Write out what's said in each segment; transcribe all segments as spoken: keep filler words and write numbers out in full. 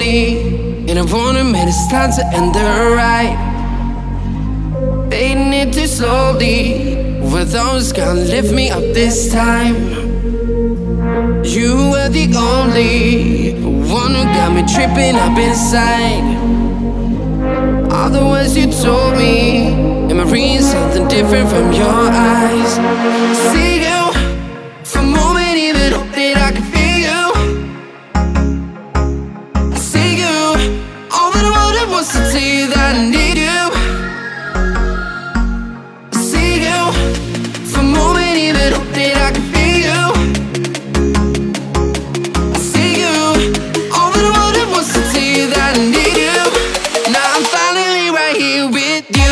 lonely, and I wanna admit it's time to end the ride. Fading it too slowly, were those gonna lift me up this time? You were the only one who got me tripping up inside. All the words you told me, am I reading something different from your eyes? See you for a moment, even hope that I can feel you. I see you, all that I wanted was to tell you that I need you. I see you for a moment, even hope that I can feel you. I see you, all that I wanted was to tell you that I need you. Now I'm finally right here with you.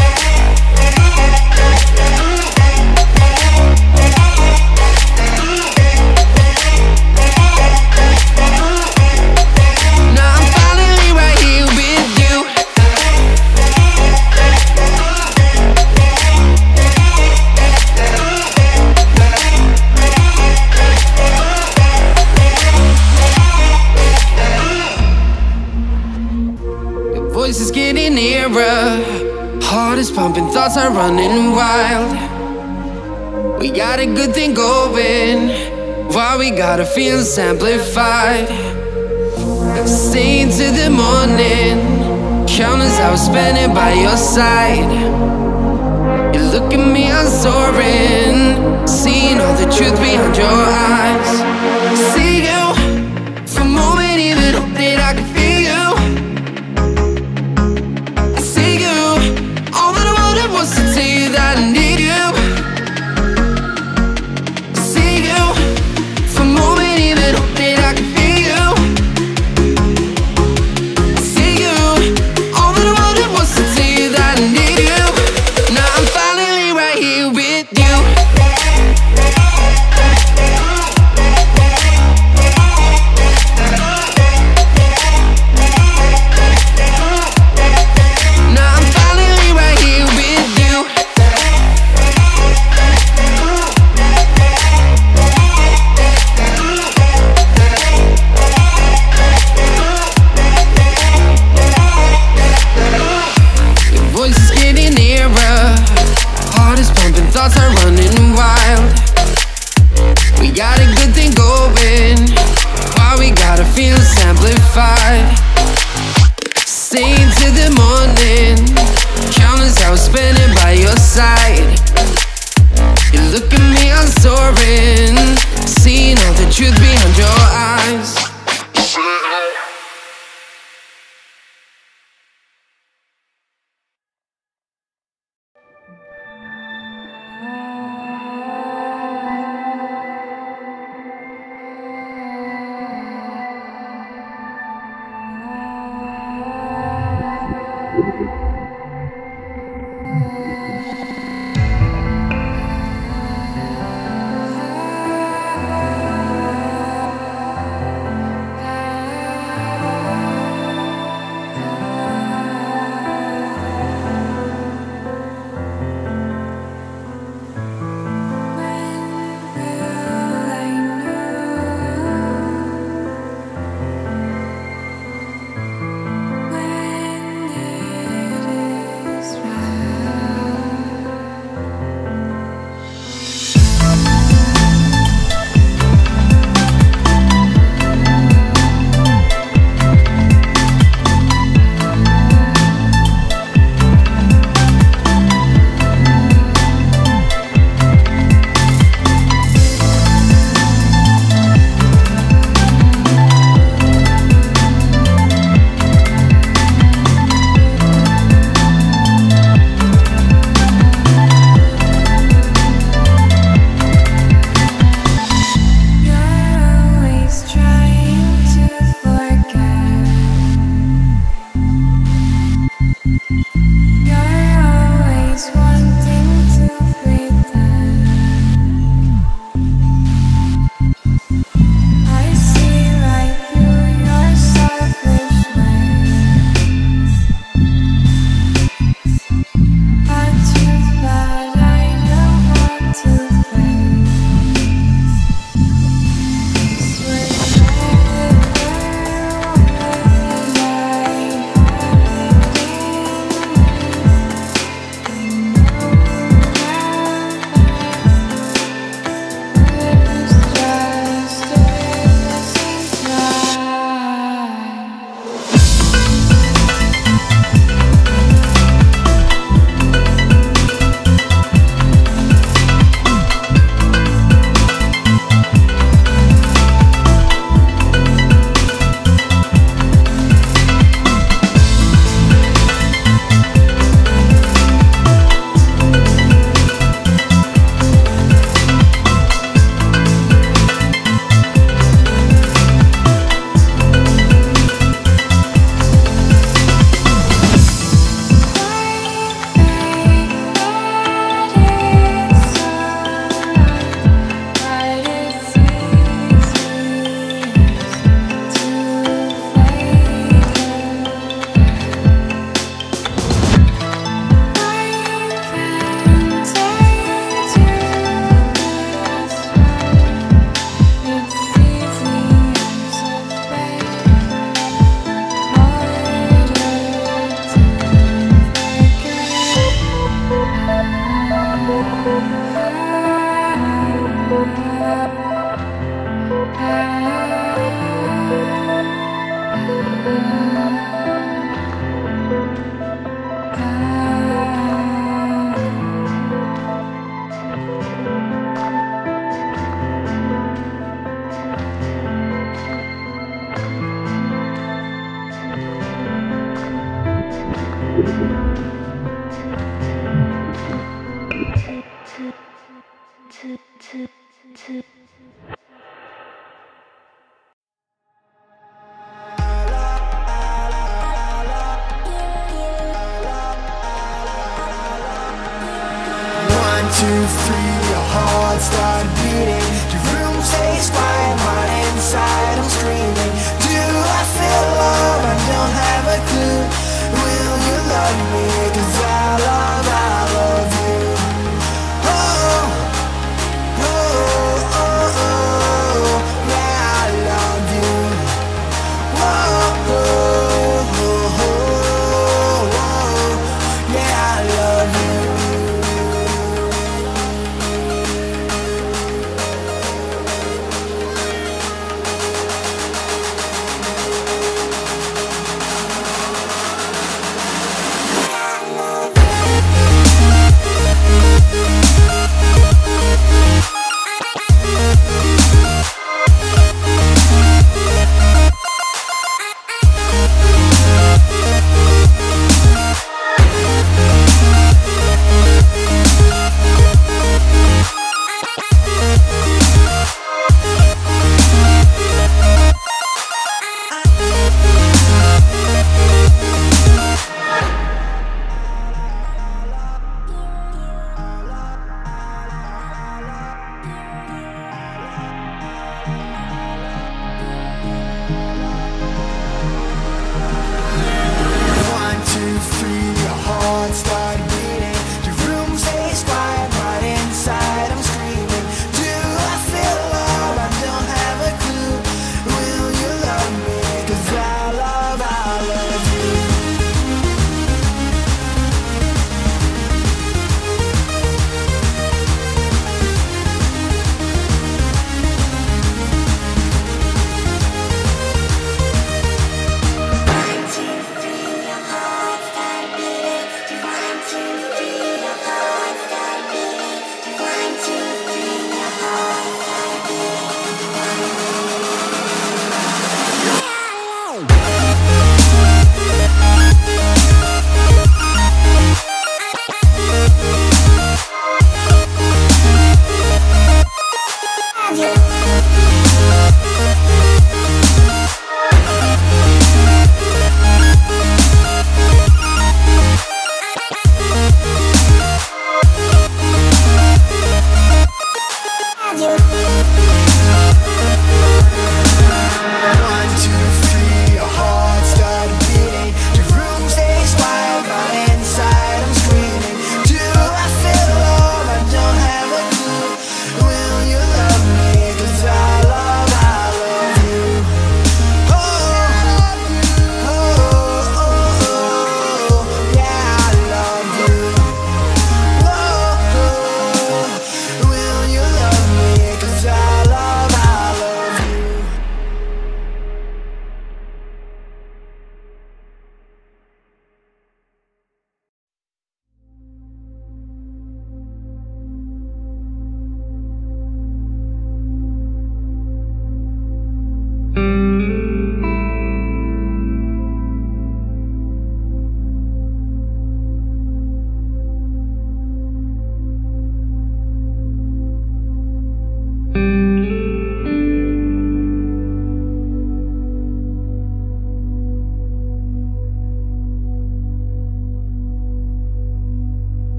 Voice is getting nearer, heart is pumping, thoughts are running wild. We got a good thing going, while we got our feelings amplified. Staying till the morning, countless hours spending by your side. You look at me, I'm soaring, seeing all the truth behind your eyes. See you for a moment, even hope that I can feel you. Was to tell you that I need you. See you for a moment, even hope that I can feel you. See you, all that I wanted was to tell you that I need you. Now I'm finally right here with you. Thoughts are running wild. We got a good thing going, while we got our feelings amplified. Staying till the morning, countless hours spending by your side. You look at me, I'm soaring, seeing all the truth behind your eyes. two, three, your heart started beating. Your room stays quiet, but inside I'm screaming. Do I feel love? I don't have a clue. Will you love me? 'Cause I love, I love you. Oh, oh, oh, oh, yeah, I love you. Oh, oh, oh, oh, oh, yeah, I love you.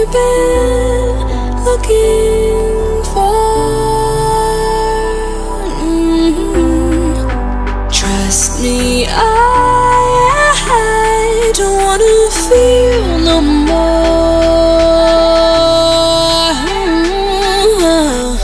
you been looking for? Mm-hmm. Trust me, I, I don't wanna feel no more. Mm-hmm.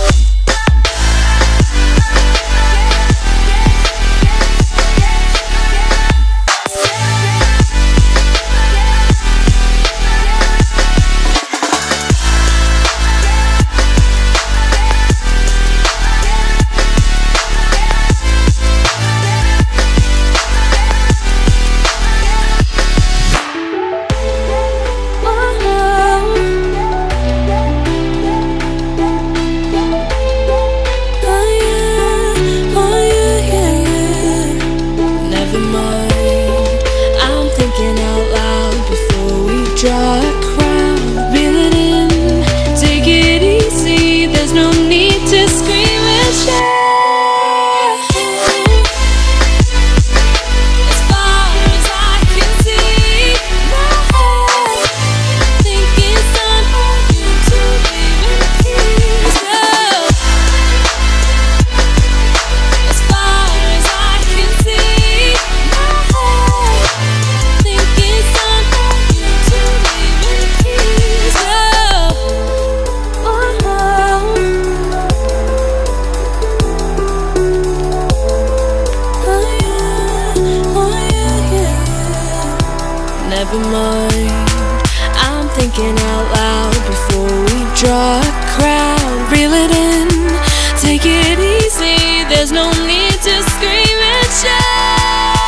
Never mind, I'm thinking out loud before we draw a crowd. Reel it in, take it easy, there's no need to scream and shout.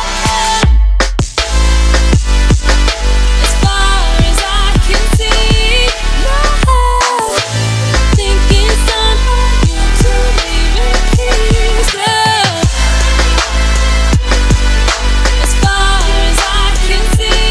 As far as I can see, now think it's time for you to leave in peace. As far as I can see,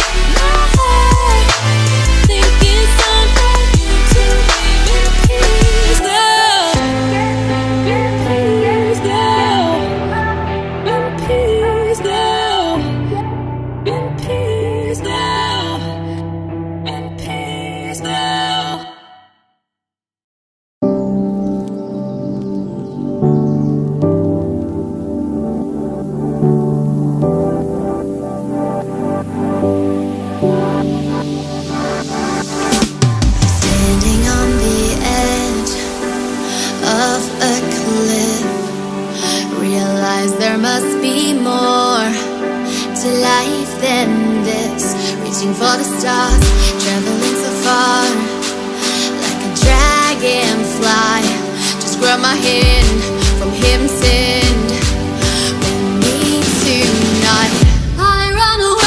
there must be more to life than this. Reaching for the stars, traveling so far, like a dragonfly. Just grab my hand from heaven send. With me tonight, I run away.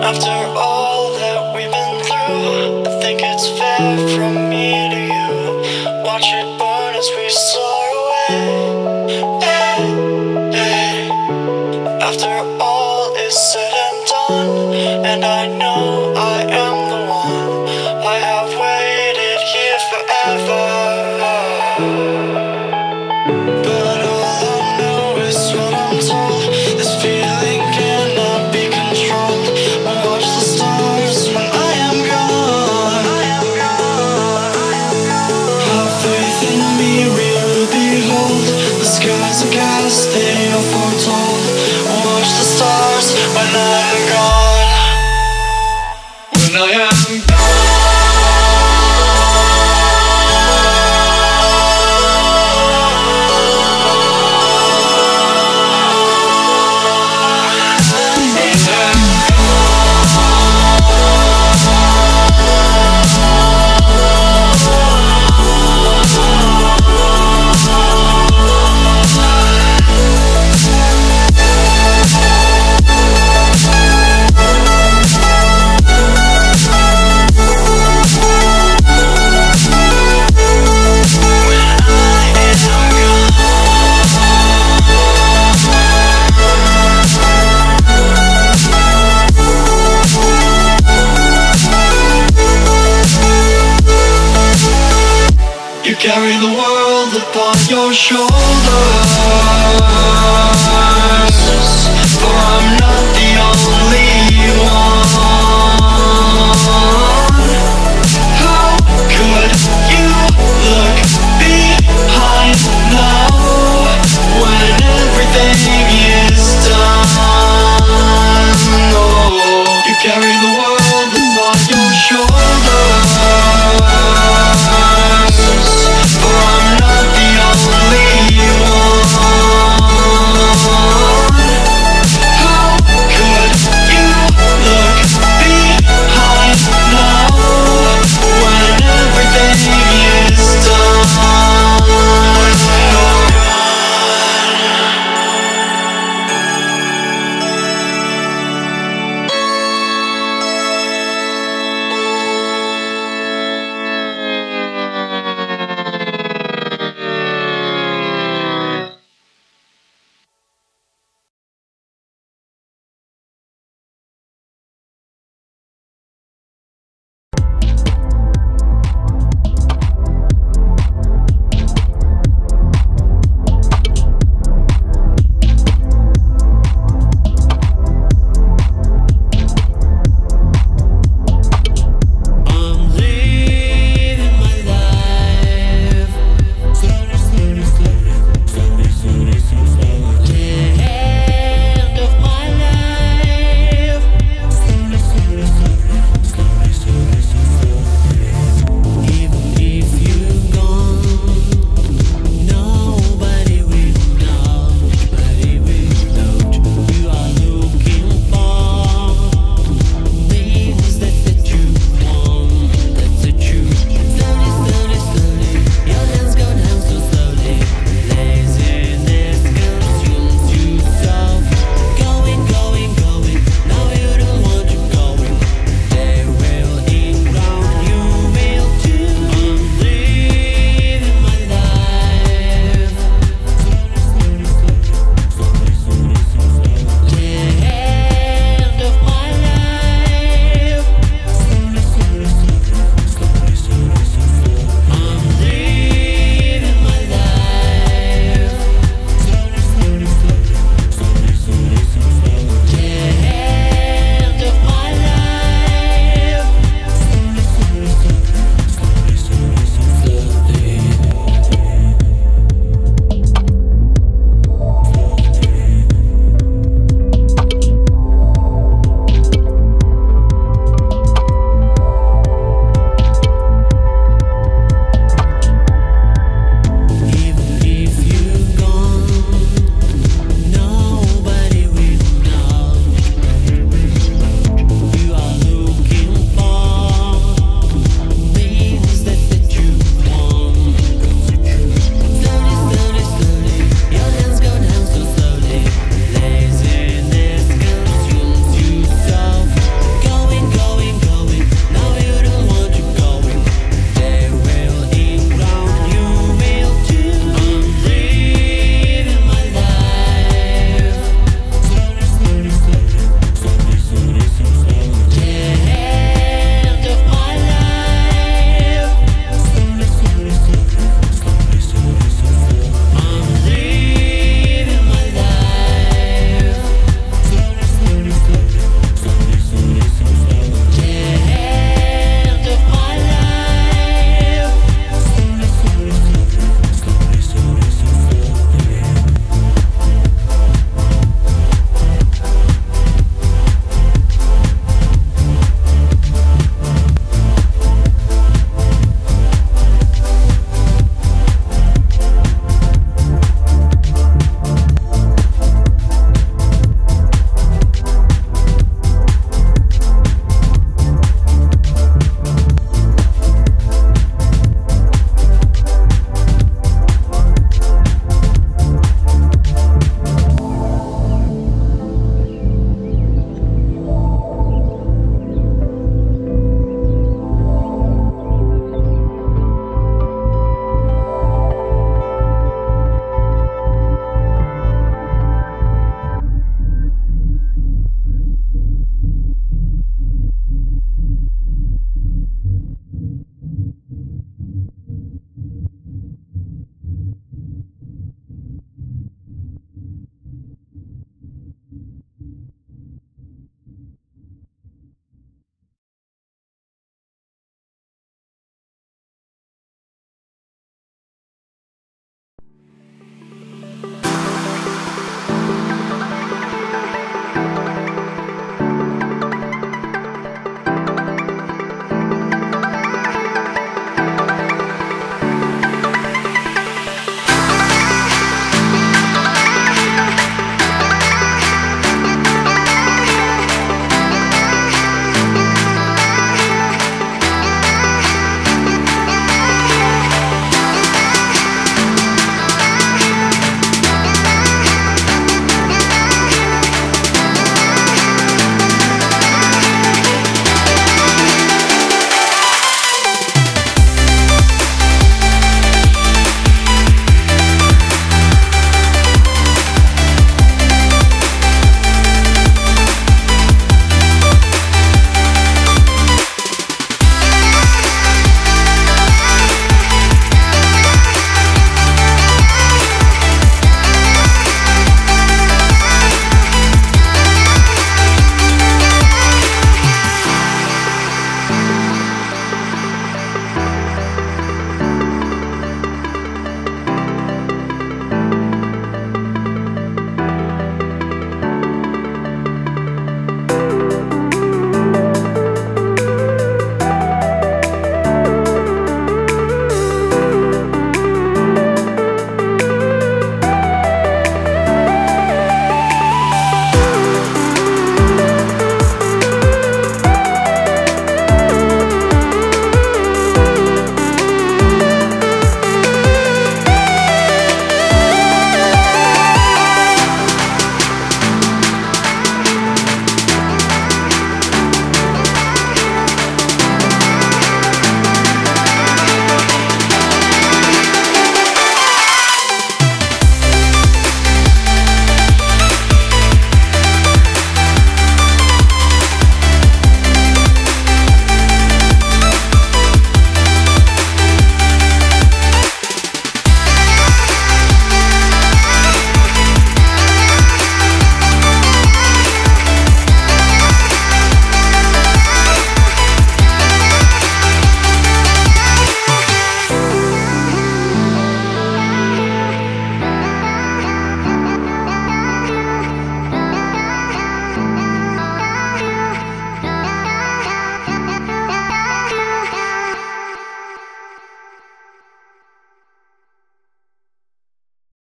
After all that we've been through, I think it's fair from me to you. Watch it burn as we soar away. Hey, hey. After all is said and done, and I know I am the one, I have waited here forever. But all I know is what I'm told. This feeling cannot be controlled. I watch the stars when I am gone. Have faith in me, we will behold. The skies are cast, they are foretold. Watch the stars when I am gone. When I am gone. You carry the world upon your shoulders.